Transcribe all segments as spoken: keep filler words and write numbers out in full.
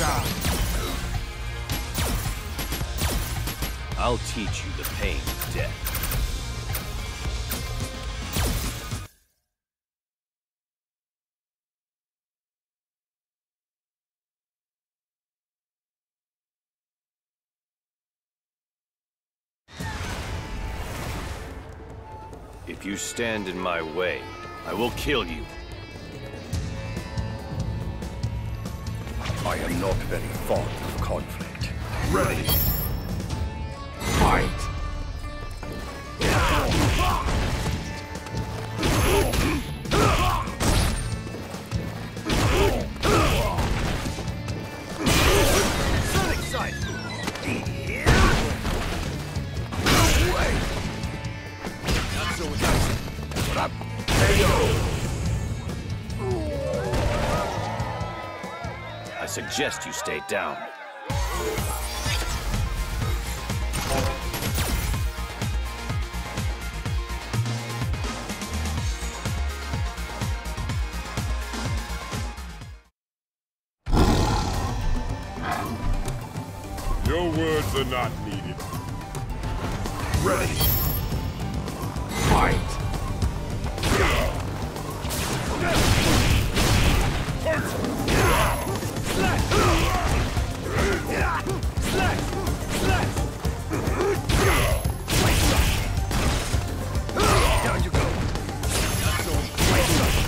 down. I'll teach you the pain of death. If you stand in my way, I will kill you. I am not very fond of conflict. Ready! Fight! Sonic sight! No way! Not so easy. What up? K O! I suggest you stay down. Your words are not needed. Ready! Fight! Down you go! Not so easy.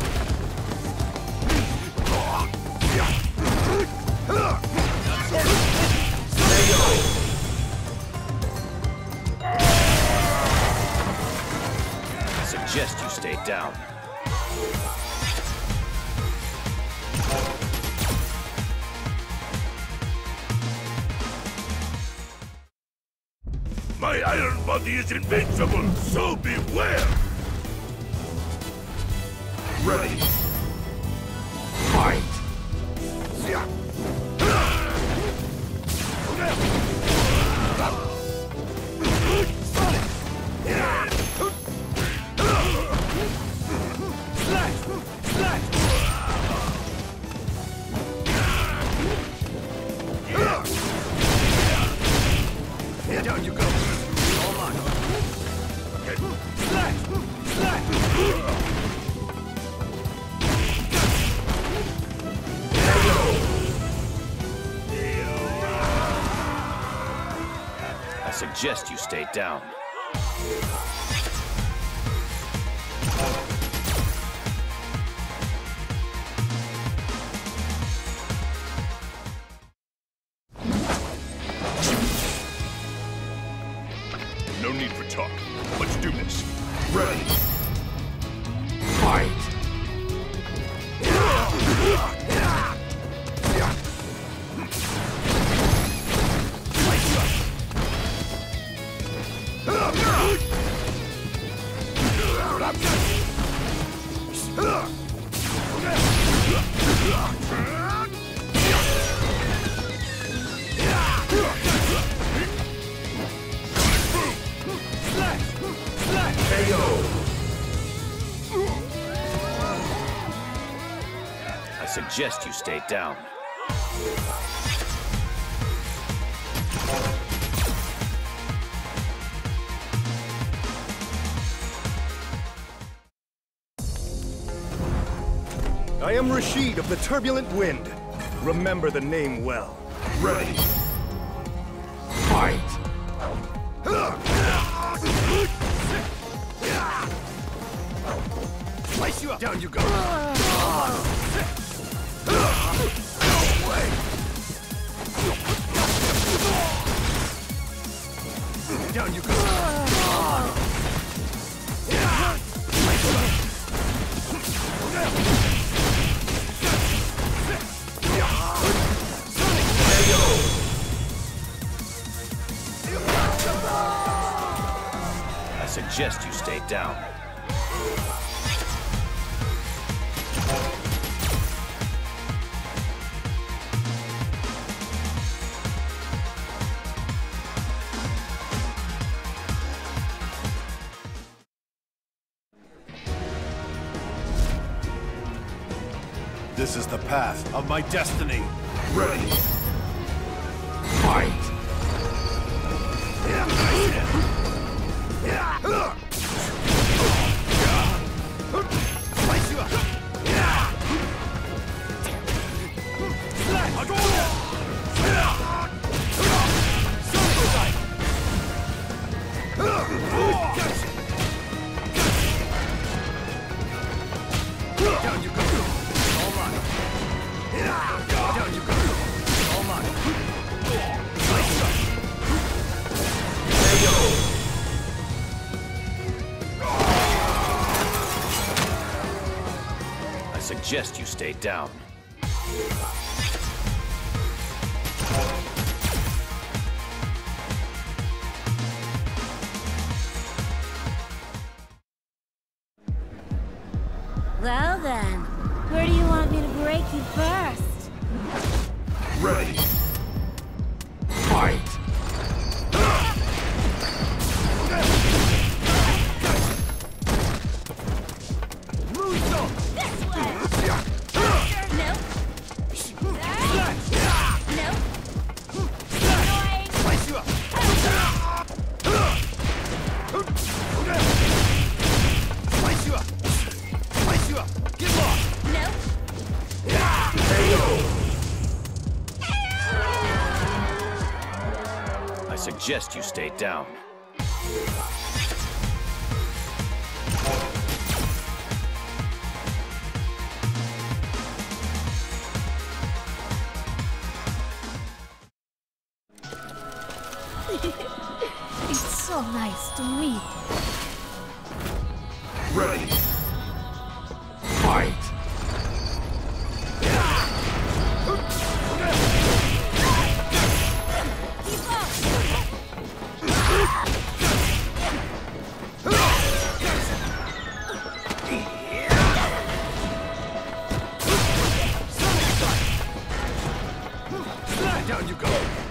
I suggest you stay down. My iron body is invincible, so beware! Ready! Fight! Down you go! All mine! Okay. Slash! Slash! I suggest you stay down. No need for talk. Let's do this. Ready! Fight! K O! I suggest you stay down. I am Rashid of the Turbulent Wind. Remember the name well. Ready! Fight! Slice you up! Down you go! No way! Down you go! I suggest you stay down. This is the path of my destiny. Ready. Fight. Down you go. All mine. Down you go. All mine. I suggest you stay down. Well then, where do you want me to break you first? Ready. Fight. This way! Nope. Nope. Annoying. Slice you up. Slice you up. Slice you up. Get lost. Nope. I suggest you stay down. It's so nice to meet. Ready. Fight. Keep up. Down you go.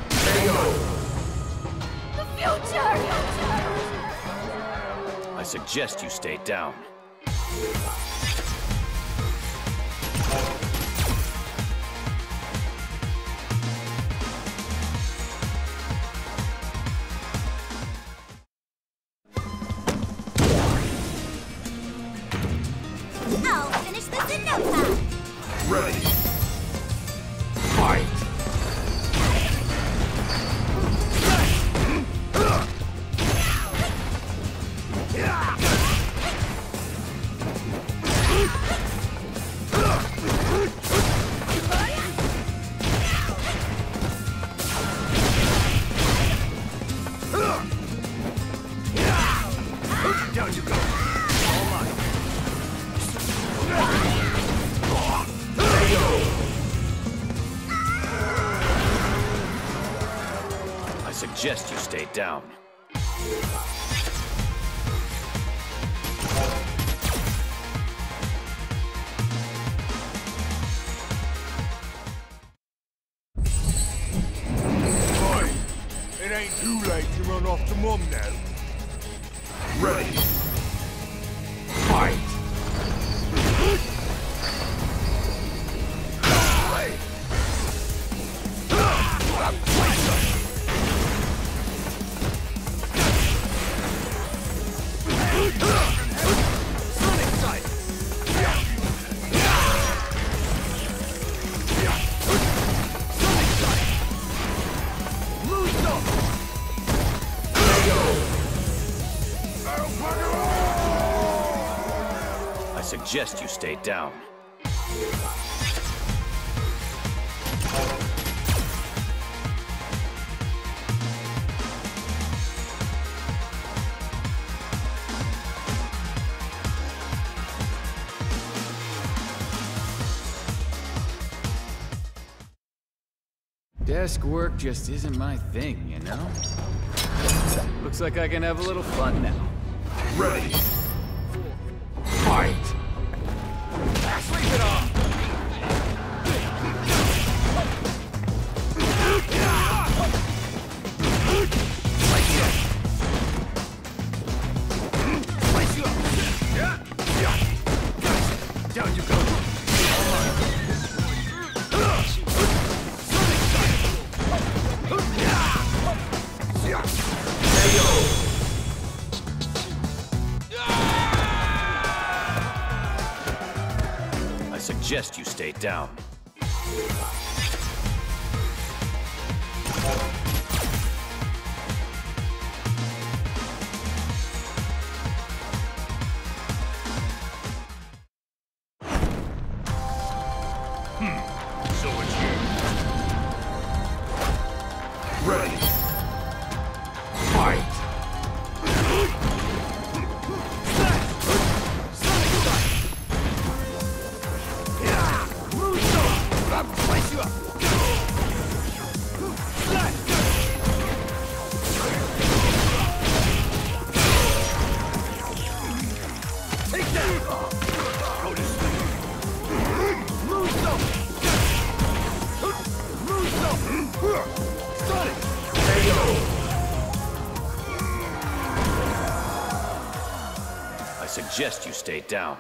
The future! I suggest you stay down. I'll finish this in no time. Ready. Fight. Down you go. All mine. I suggest you stay down. Boy, it ain't too late to run off to Mum now. Ready. Fight. Sonic sight. Sonic sight. Loose up. I suggest you stay down. Desk work just isn't my thing, you know? Looks like I can have a little fun now. Ready. Fight. Sleep it off. Slice you up. Slice you up. Yeah. Yeah. Gotcha. Down you go. All mine. suggest you stay down. So it's you. Ready. Fight. Slice you up! Take that! Go to sleep! Move some! Move some! Sonic! K O. I suggest you stay down.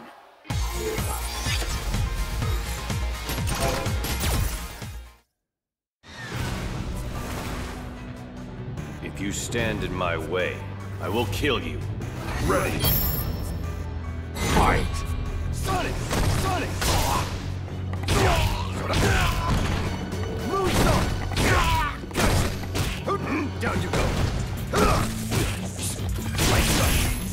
If you stand in my way, I will kill you. Ready. Fight. Sonic! Sonic! Move some! Gotcha! Down you go! Slice up!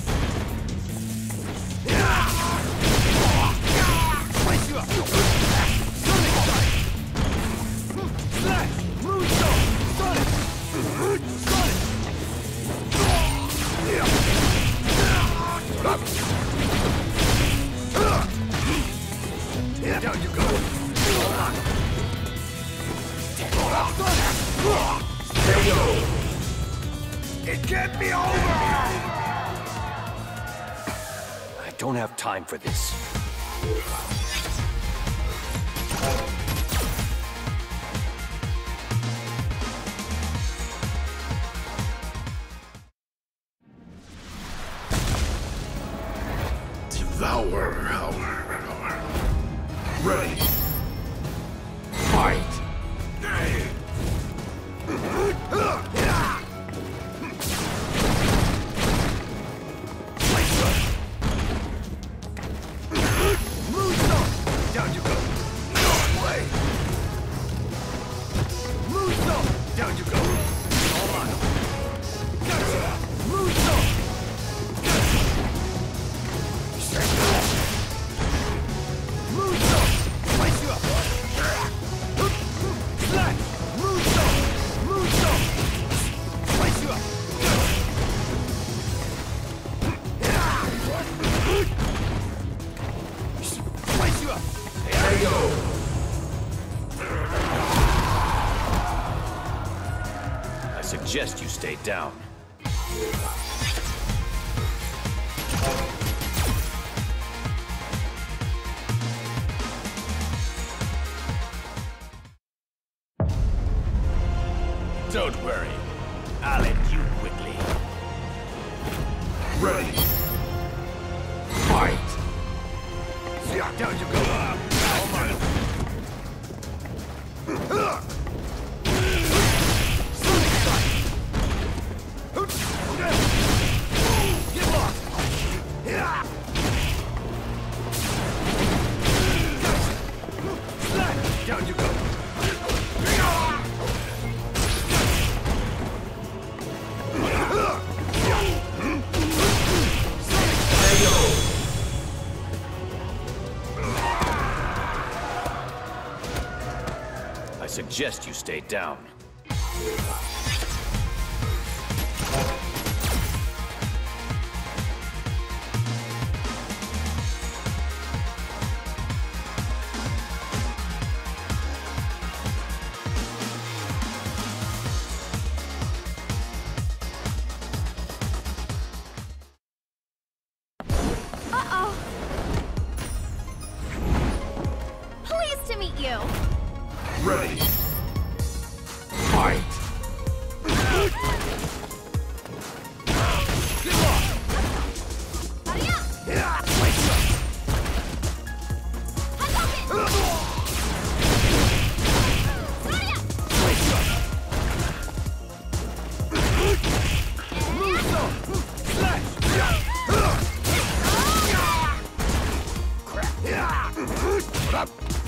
Slice you up! Sonic strike! Slash! Move some! Sonic! Sonic! Down you go! K O. It can't be over! I don't have time for this. Devour. Ready. Fight. Move some! Down you go! No way! Move some! Down you go! All mine! Gotcha! Move some! Move some! Slice you up! Slash! Move some! Move some! Slice you up! Slice you up! K O. I suggest you stay down. Don't worry. I'll end you quickly. Ready. Fight. Down you go! All mine! Sonic strike! Get lost! Gotcha! Slash! Down you go! I suggest you stay down. Uh-oh. Pleased to meet you. Ready. Fight. Get lost! Hurry up! Yeah! Slice you up! Hadouken! Hurry up! Slice you up! Move some! Slash! Crap! Yeah!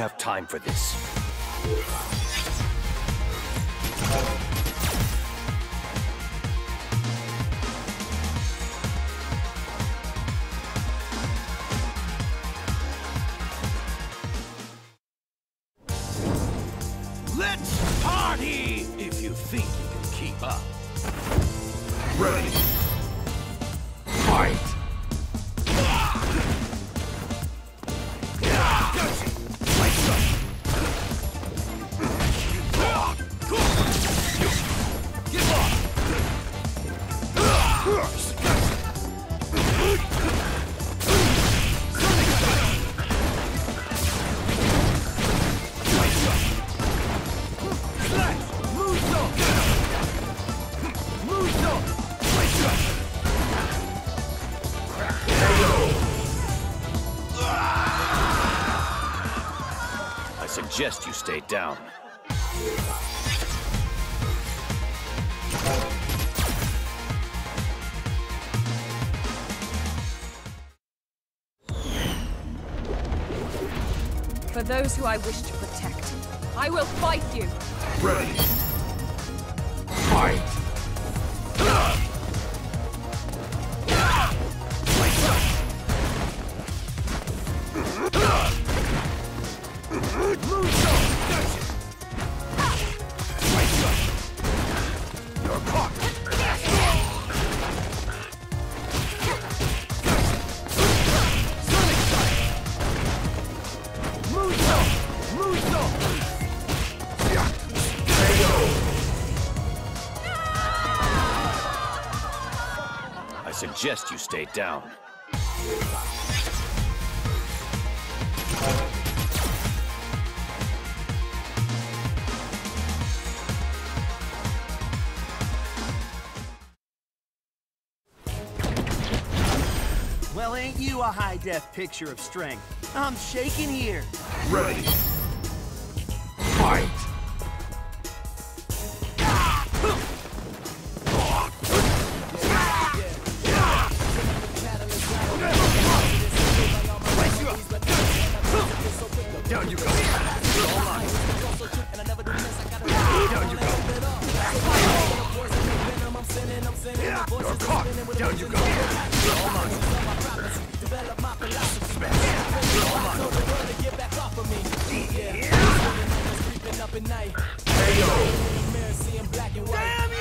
have time for this. Let's party! If you think you can keep up. Ready. Fight! I suggest you stay down. For those who I wish to protect, I will fight you! Ready. Fight! You're caught! I suggest you stay down. Well, ain't you a high-def picture of strength? I'm shaking here. Ready. Fight! Down you go. All mine. Down you go. You're caught. Down you go. All mine. All mine. Damn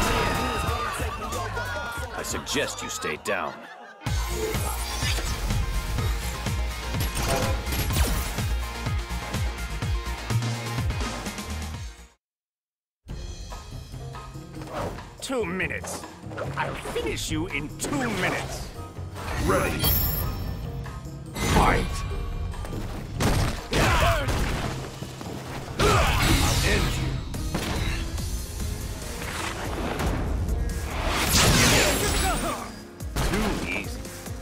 I suggest you stay down. Two minutes. I'll finish you in two minutes. Ready. Fight! I'll end you. Too easy.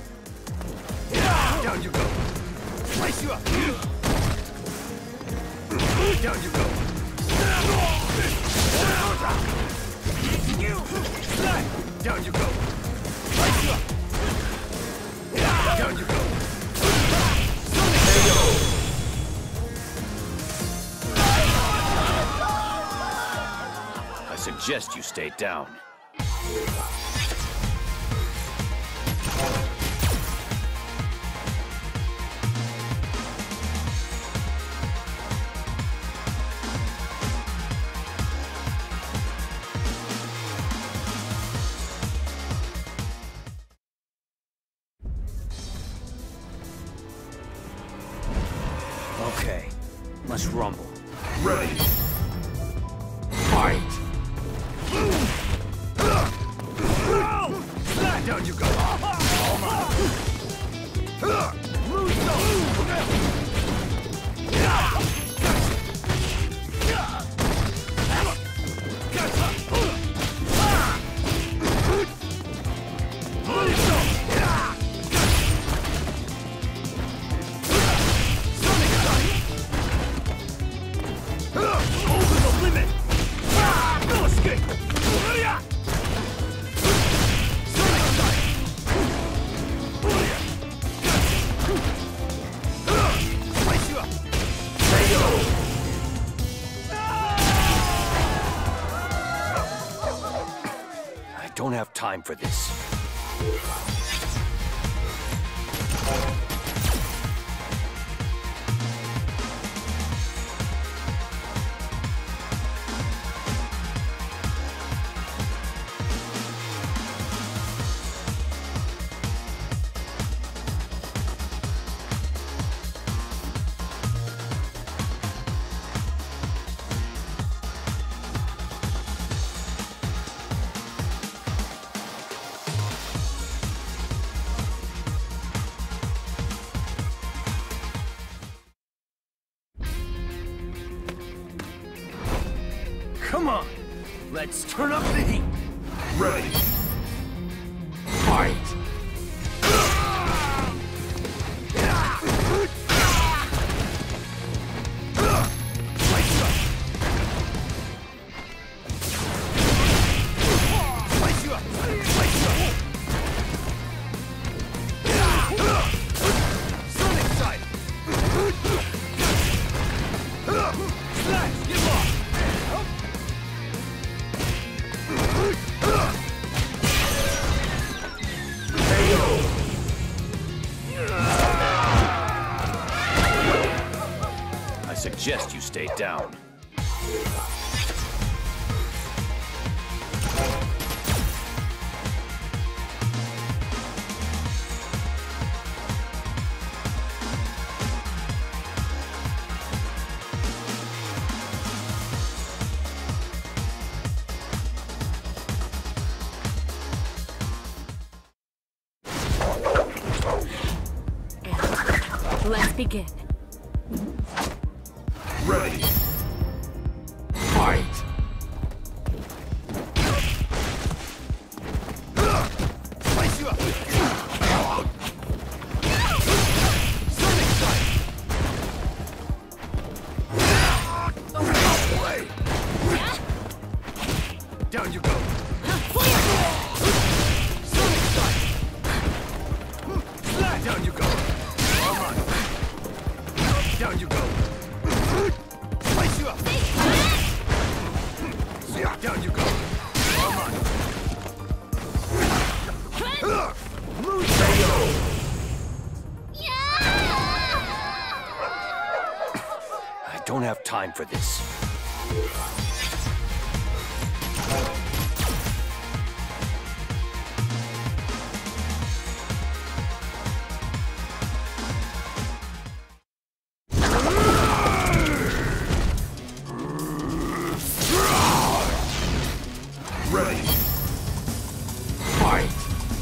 Down you go. Slice you up. Down you go. Down you go. Slice you up. Down you go. I suggest you stay down. Okay, let's rumble. Ready. Fight! Down you go. All mine. Over the limit. No escape. time for this. Come on, let's turn up the heat. Ready. Fight. I suggest you stay down. Let's begin. Ready. Fight. Slice you up. Sonic strike. Down you go. Sonic strike. Down you go. All right. Down you go. Slice you up. Down you go. All right. Move. I don't have time for this. Ready. Fight.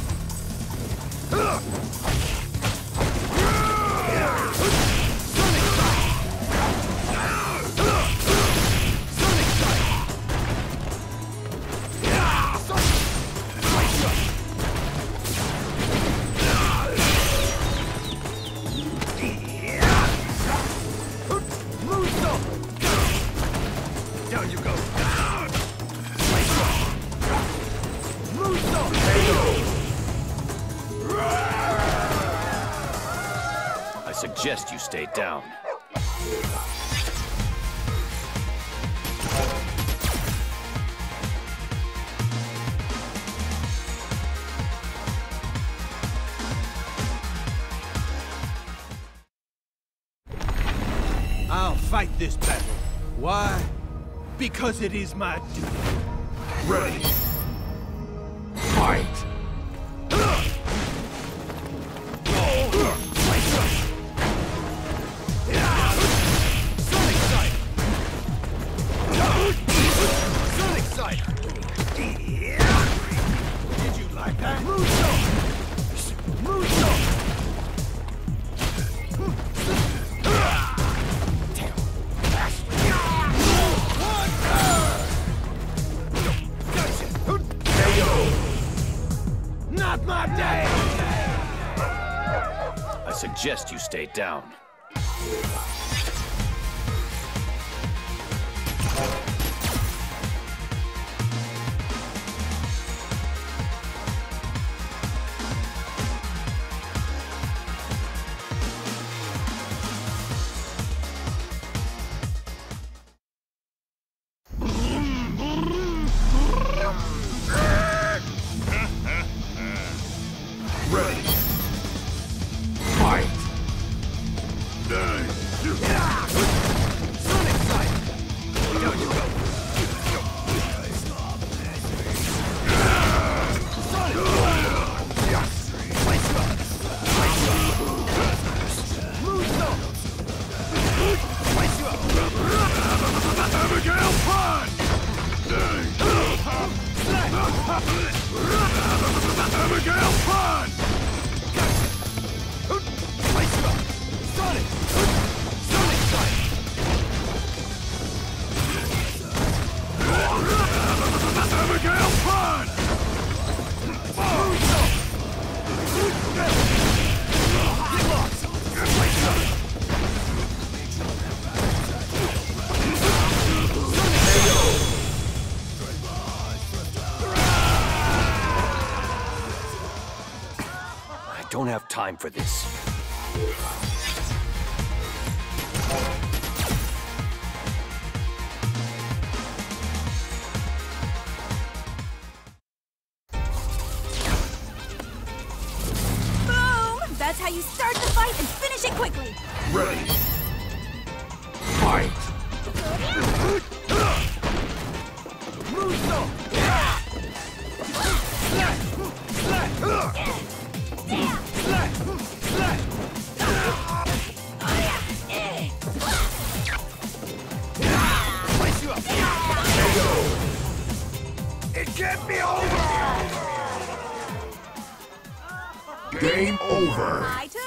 Down you go. I suggest you stay down. I'll fight this battle. Why? Because it is my duty. Ready. Fight. Sonic sight. Sonic sight. Did you like that? Move so. Move so. Not my day! I suggest you stay down. time for this. Boom! That's how you start the fight and finish it quickly. Ready. Fight. It can't be over! Game over. I took